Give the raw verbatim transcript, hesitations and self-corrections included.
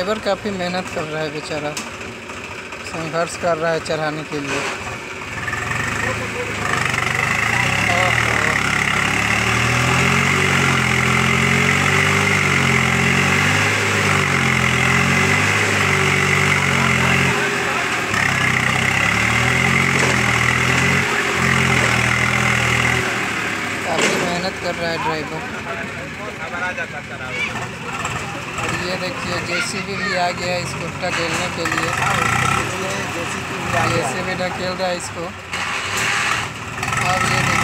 Driver काफ़ी मेहनत कर रहा है बेचारा, संघर्ष कर रहा है चढ़ाने के लिए। काफ़ी मेहनत कर रहा है ड्राइवर। और ये देखिए जेसीबी भी आ गया है इसको ढकेलने के लिए। जेसीबी ढकेल रहा है इसको। अब ये